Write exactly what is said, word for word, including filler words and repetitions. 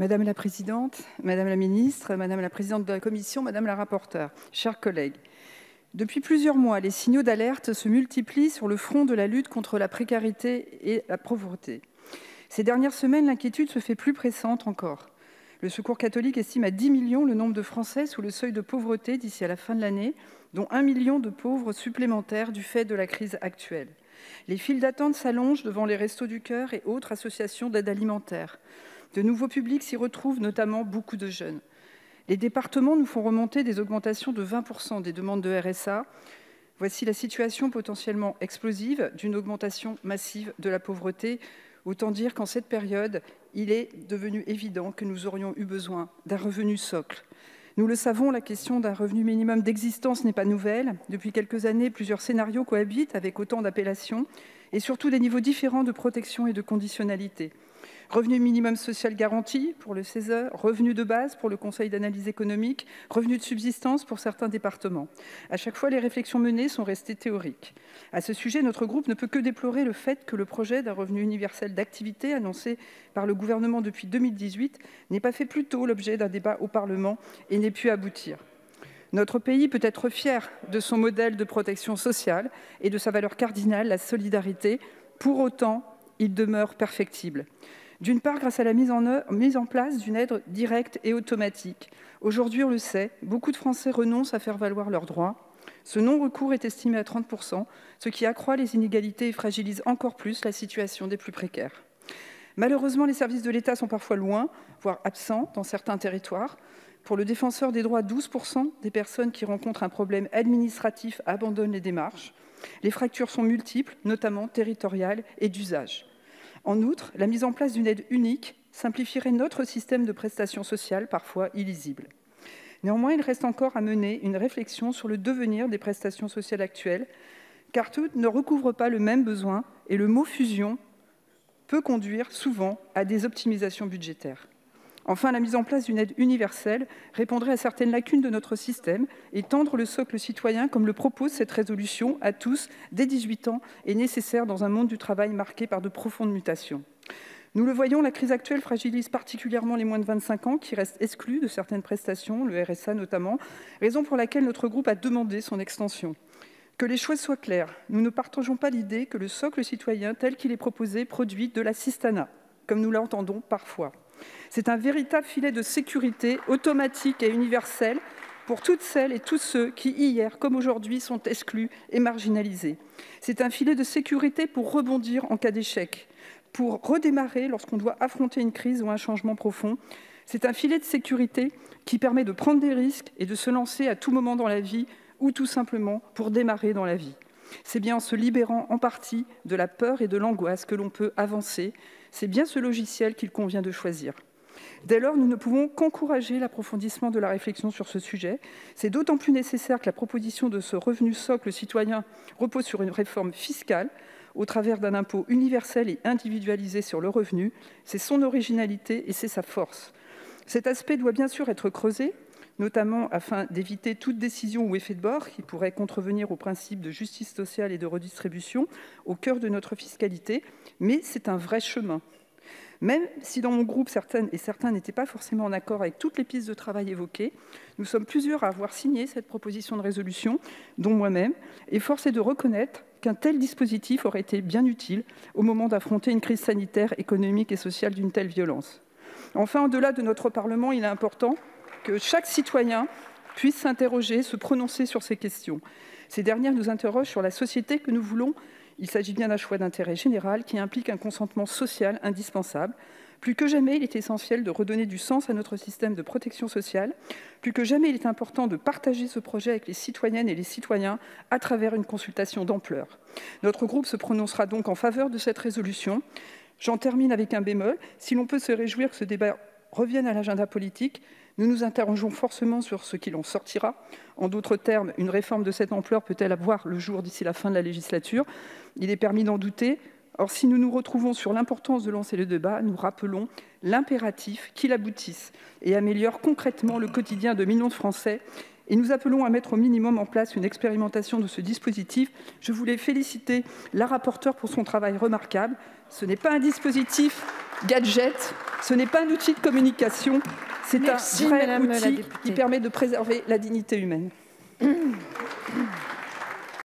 Madame la présidente, madame la ministre, madame la présidente de la commission, madame la rapporteure, chers collègues, depuis plusieurs mois, les signaux d'alerte se multiplient sur le front de la lutte contre la précarité et la pauvreté. Ces dernières semaines, l'inquiétude se fait plus pressante encore. Le Secours catholique estime à dix millions le nombre de Français sous le seuil de pauvreté d'ici à la fin de l'année, dont un million de pauvres supplémentaires du fait de la crise actuelle. Les files d'attente s'allongent devant les Restos du Cœur et autres associations d'aide alimentaire. De nouveaux publics s'y retrouvent, notamment beaucoup de jeunes. Les départements nous font remonter des augmentations de vingt pour cent des demandes de R S A. Voici la situation potentiellement explosive d'une augmentation massive de la pauvreté. Autant dire qu'en cette période, il est devenu évident que nous aurions eu besoin d'un revenu socle. Nous le savons, la question d'un revenu minimum d'existence n'est pas nouvelle. Depuis quelques années, plusieurs scénarios cohabitent avec autant d'appellations et surtout des niveaux différents de protection et de conditionnalité. Revenu minimum social garanti pour le C E S E, revenu de base pour le Conseil d'analyse économique, revenu de subsistance pour certains départements. À chaque fois, les réflexions menées sont restées théoriques. À ce sujet, notre groupe ne peut que déplorer le fait que le projet d'un revenu universel d'activité annoncé par le gouvernement depuis deux mille dix-huit n'ait pas fait plus tôt l'objet d'un débat au Parlement et n'ait pu aboutir. Notre pays peut être fier de son modèle de protection sociale et de sa valeur cardinale, la solidarité. Pour autant, il demeure perfectible. D'une part, grâce à la mise en, œuvre, mise en place d'une aide directe et automatique. Aujourd'hui, on le sait, beaucoup de Français renoncent à faire valoir leurs droits. Ce non-recours est estimé à trente pour cent, ce qui accroît les inégalités et fragilise encore plus la situation des plus précaires. Malheureusement, les services de l'État sont parfois loin, voire absents dans certains territoires. Pour le défenseur des droits, douze pour cent des personnes qui rencontrent un problème administratif abandonnent les démarches. Les fractures sont multiples, notamment territoriales et d'usage. En outre, la mise en place d'une aide unique simplifierait notre système de prestations sociales, parfois illisible. Néanmoins, il reste encore à mener une réflexion sur le devenir des prestations sociales actuelles, car toutes ne recouvrent pas le même besoin et le mot « fusion » peut conduire souvent à des optimisations budgétaires. Enfin, la mise en place d'une aide universelle répondrait à certaines lacunes de notre système. Étendre le socle citoyen, comme le propose cette résolution, à tous, dès dix-huit ans, est nécessaire dans un monde du travail marqué par de profondes mutations. Nous le voyons, la crise actuelle fragilise particulièrement les moins de vingt-cinq ans, qui restent exclus de certaines prestations, le R S A notamment, raison pour laquelle notre groupe a demandé son extension. Que les choix soient clairs, nous ne partageons pas l'idée que le socle citoyen, tel qu'il est proposé, produit de l'assistanat, comme nous l'entendons parfois. C'est un véritable filet de sécurité automatique et universel pour toutes celles et tous ceux qui, hier comme aujourd'hui, sont exclus et marginalisés. C'est un filet de sécurité pour rebondir en cas d'échec, pour redémarrer lorsqu'on doit affronter une crise ou un changement profond. C'est un filet de sécurité qui permet de prendre des risques et de se lancer à tout moment dans la vie ou tout simplement pour démarrer dans la vie. C'est bien en se libérant en partie de la peur et de l'angoisse que l'on peut avancer. C'est bien ce logiciel qu'il convient de choisir. Dès lors, nous ne pouvons qu'encourager l'approfondissement de la réflexion sur ce sujet. C'est d'autant plus nécessaire que la proposition de ce revenu socle citoyen repose sur une réforme fiscale au travers d'un impôt universel et individualisé sur le revenu. C'est son originalité et c'est sa force. Cet aspect doit bien sûr être creusé, notamment afin d'éviter toute décision ou effet de bord qui pourrait contrevenir au principe de justice sociale et de redistribution au cœur de notre fiscalité, mais c'est un vrai chemin. Même si dans mon groupe, certaines et certains n'étaient pas forcément en accord avec toutes les pistes de travail évoquées, nous sommes plusieurs à avoir signé cette proposition de résolution, dont moi-même, et force est de reconnaître qu'un tel dispositif aurait été bien utile au moment d'affronter une crise sanitaire, économique et sociale d'une telle violence. Enfin, au-delà de notre Parlement, il est important que chaque citoyen puisse s'interroger, se prononcer sur ces questions. Ces dernières nous interrogent sur la société que nous voulons. Il s'agit bien d'un choix d'intérêt général qui implique un consentement social indispensable. Plus que jamais, il est essentiel de redonner du sens à notre système de protection sociale. Plus que jamais, il est important de partager ce projet avec les citoyennes et les citoyens à travers une consultation d'ampleur. Notre groupe se prononcera donc en faveur de cette résolution. J'en termine avec un bémol. Si l'on peut se réjouir que ce débat revienne à l'agenda politique, nous nous interrogeons forcément sur ce qu'il en sortira. En d'autres termes, une réforme de cette ampleur peut-elle voir le jour d'ici la fin de la législature? Il est permis d'en douter. Or, si nous nous retrouvons sur l'importance de lancer le débat, nous rappelons l'impératif qu'il aboutisse et améliore concrètement le quotidien de millions de Français. Et nous appelons à mettre au minimum en place une expérimentation de ce dispositif. Je voulais féliciter la rapporteure pour son travail remarquable. Ce n'est pas un dispositif gadget. Ce n'est pas un outil de communication, c'est un vrai outil qui permet de préserver la dignité humaine.